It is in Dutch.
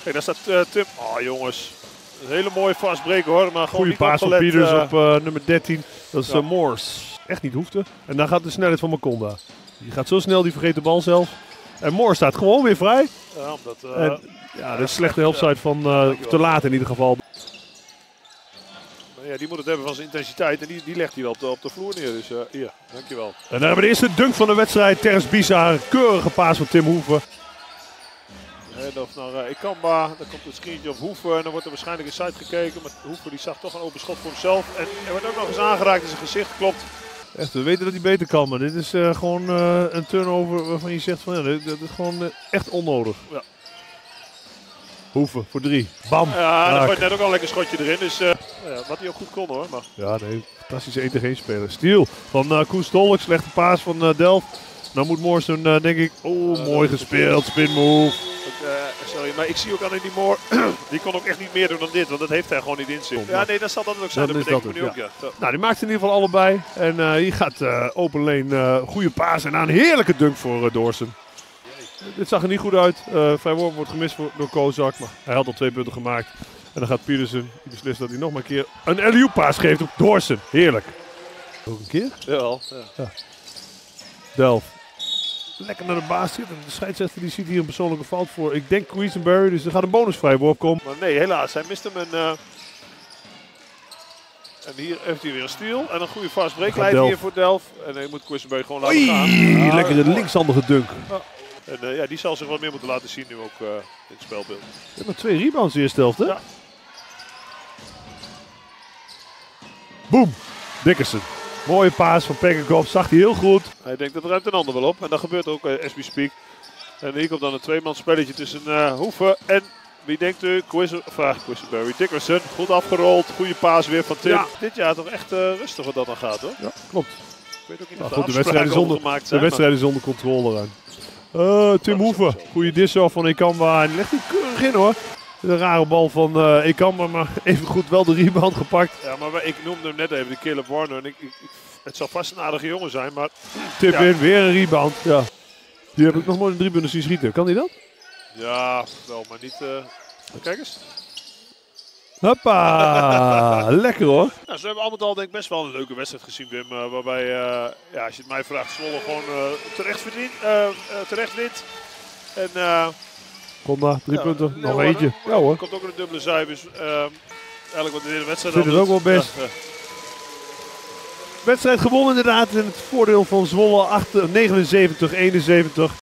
Kijk, daar staat Tim. Oh jongens, een hele mooie vastbreker hoor. Maar gewoon goede paas van Pieters op nummer 13. Dat is Moors. Echt niet hoefde. En dan gaat de snelheid van Makonda. Die gaat zo snel, die vergeet de bal zelf. En Moors staat gewoon weer vrij. Ja, omdat, dat is een slechte helpside van te laat in ieder geval. Ja, die moet het hebben van zijn intensiteit en die legt hij wel op de vloer neer. Dus hier, dankjewel. En dan hebben we de eerste dunk van de wedstrijd. Terrence Bizar, keurige paas van Tim Hoeven. En of naar Ikamba, dan komt het screentje op Hoeven en dan wordt er waarschijnlijk een site gekeken. Maar Hoeven die zag toch een open schot voor hemzelf. En er wordt ook nog eens aangeraakt in zijn gezicht, klopt. Echt, we weten dat hij beter kan, maar dit is gewoon een turnover waarvan je zegt van ja, dat is gewoon echt onnodig. Ja. Hoeven voor 3. Bam. Ja, er wordt net ook al een lekker schotje erin. Dus wat hij ook goed kon hoor. Maar. Ja, nee, fantastische 1-tegen-1 speler. Steal van Koen Stolk, slechte paas van Delft. Nou moet Moors doen, denk ik. Oh, mooi gespeeld, spin move. Sorry, maar ik zie ook aan in die Moor, die kon ook echt niet meer doen dan dit, want dat heeft hij gewoon niet in zich. Ja, nee, dat zal dat ook zijn. Dat bedenk ik me nu ook, ja. Nou, die maakt in ieder geval allebei. En hier gaat open lane, goede paas en een heerlijke dunk voor Doorsen. Dit zag er niet goed uit. Vrijworp wordt gemist door Kozak, maar hij had al 2 punten gemaakt. En dan gaat Pietersen, die beslist dat hij nog maar een keer een alley-oop paas geeft op Doorsen. Heerlijk. Ook een keer? Jawel. Ja. Delft. Lekker naar de baas zitten. De scheidsrechter die ziet hier een persoonlijke fout voor. Ik denk Quisenberry, dus er gaat een bonusvrijworp komen. Maar nee, helaas. Hij mist hem en hier heeft hij weer een steal. En een goede fast break leidt hier voor Delft. En hij moet Quisenberry gewoon laten gaan. Lekkere linkshandige dunk. En die zal zich wat meer moeten laten zien nu ook in het spelbeeld. Je hebt maar 2 rebounds in de eerste helft, hè? Ja. Boom. Dickerson. Mooie paas van Pekkenkop, zag hij heel goed. Hij denkt dat ruimt een ander wel op. En dat gebeurt ook as we speak. En hier komt dan een tweemans spelletje tussen Hoeven en wie denkt u? Quisenberry. Dickerson. Goed afgerold. Goede paas weer van Tim. Ja. Dit jaar toch echt rustig wat dat dan gaat hoor. Ja, klopt. Ik weet ook niet nou, of goed, de wedstrijd is zonder controle aan. Tim Hoeven. Goede disso van Ikamba. En die legt hij keurig in hoor. Een rare bal van Ikamba, maar even goed wel de rebound gepakt. Ja, maar ik noemde hem net even, de Caleb Warner. En het zal vast een aardige jongen zijn, maar... Tip in, weer een rebound. Ja. Die heb ik nog nooit in 3 punten zien schieten. Kan hij dat? Ja, wel, maar niet... Kijk eens. Hoppa, lekker hoor. Nou, zo hebben we allemaal al denk ik best wel een leuke wedstrijd gezien, Wim. Waarbij, ja, als je het mij vraagt, Zwolle gewoon terecht wint. En... Konda, 3 punten, nog eentje. Ja hoor. Komt ook een dubbele cijfers. Eigenlijk wat de wedstrijd zit het ook wel best. Ja. Wedstrijd gewonnen inderdaad in het voordeel van Zwolle 79-71.